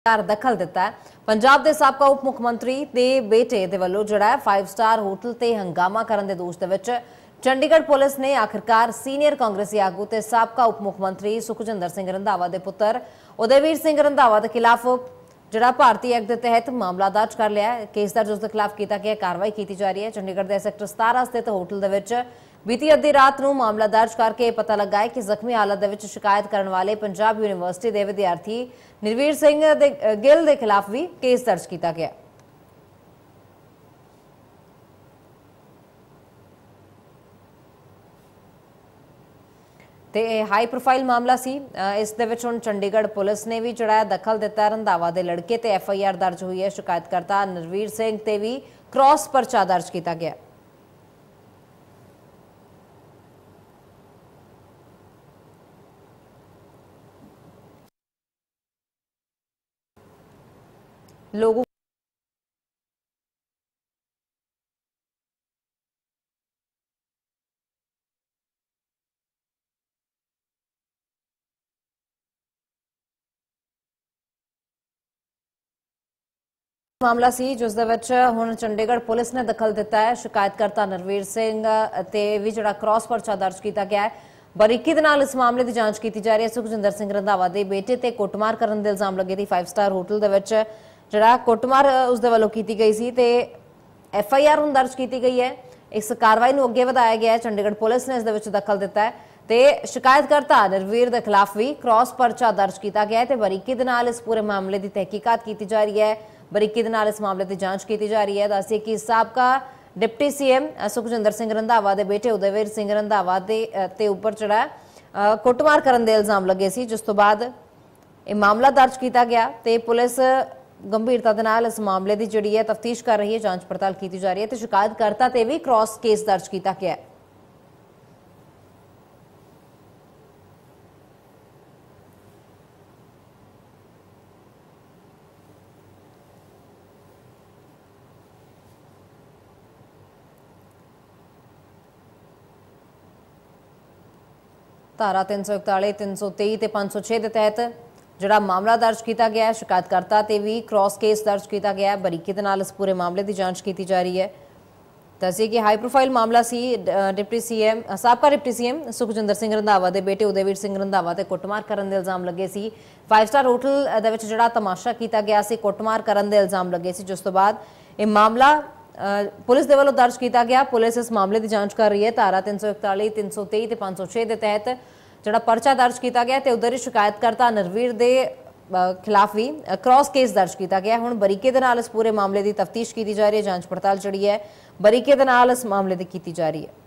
दखल दिता है। पंजाब के साबका उप मुख्यमंत्री के बेटे के वलों जिहड़ा 5 स्टार होटल ते हंगामा करने के दोष दे विच चंडीगढ़ पुलिस ने आखिरकार सीनियर कांग्रेसी आगू ते साबका उप मुख्यमंत्री सुखजिंदर सिंह रंधावा के पुत्र उदयवीर सिंह रंधावा के खिलाफ जिहड़ा भारतीय एक्ट के तहत मामला दर्ज कर लिया है। केस दर्ज उसके खिलाफ किया गया, कार्रवाई की जा रही है। चंडीगढ़ के सेक्टर 17 स्थित होटल के बीती अद्धी रात को मामला दर्ज करके पता लगा है कि जख्मी हालत के शिकायत करने वाले पंजाब यूनिवर्सिटी के विद्यार्थी निर्वीर सिंह गिल के खिलाफ भी केस दर्ज किया गया। ते हाई प्रोफाइल मामला सी। इस दे विच हुण चंडीगढ़ पुलिस ने भी जिहड़ा दखल दिता। रंधावा के लड़के ते FIR दर्ज हुई है। शिकायतकर्ता निर्वीर सिंह ते भी क्रॉस परचा दर्ज किया गया। लोगों मामला सी जिस दे विच हुण चंडीगढ़ पुलिस ने दखल दिता है। शिकायतकर्ता नरवीर सिंह ते भी जिहड़ा क्रॉस परचा दर्ज किया गया है। बरीकी दे नाल इस मामले की जांच की जा रही है। सुखजिंदर सिंह रंधावा के बेटे ते कुटमार करने के इल्जाम लगे थे। 5 स्टार होटल दे विच जिहड़ा कुटमार उसदे वल्लों की गई सी ते FIR हुण दर्ज की गई है। इस कार्रवाई नूं अगे वधाया गया है। चंडीगढ़ पुलिस ने इस दे विच दखल दिता है ते शिकायतकर्ता निर्वीर के खिलाफ भी क्रॉस परचा दर्ज किया गया है ते बरीकी दे नाल इस पूरे मामले की तहकीकात की जा रही है। बरीकी दे नाल इस मामले की जांच की जा रही है। दस्सिए कि साबका डिप्टी CM सुखजिंदर सिंह रंधावा के बेटे उदयवीर सिंह रंधावा ते उपर जिहड़ा कुटमार करने के इल्जाम लगे सी, जिस तो बाद यह मामला दर्ज किया गया ते पुलिस गंभीरता दे नाल इस मामले की जिहड़ी है तफ्तीश कर रही है, जांच पड़ताल की जा रही है। तो शिकायतकर्ता ते भी क्रॉस केस दर्ज किया गया है। धारा 341, 323 ते 506 के तहत जिहड़ा मामला दर्ज किया गया है। शिकायतकर्ता ते भी क्रॉस केस दर्ज किया गया है। बरीकी दे नाल इस पूरे मामले की जांच की जा रही है। दस्सिए कि हाई प्रोफाइल मामला सी। डिप्टी CM साबका डिप्टी CM सुखजिंदर सिंह रंधावा के बेटे उदयवीर सिंह रंधावा ते कुटमार करने के इल्जाम लगे सी। 5 स्टार होटल दे विच जिहड़ा तमाशा किया गया सी, कुटमार करने के इल्जाम लगे सी, जिस तो बाद यह मामला पुलिस के वलों दर्ज किया गया। पुलिस इस मामले की जांच कर रही है। धारा 341, 323 ते 506 के तहत जिहड़ा परचा दर्ज किया गया ते उधर ही शिकायतकर्ता नरवीर के खिलाफ भी क्रॉस केस दर्ज किया गया। हुण बरीकी दे नाल इस पूरे मामले की तफ्तीश की जा रही है, जांच पड़ताल जिहड़ी है बरीकी दे नाल इस मामले की जा रही है।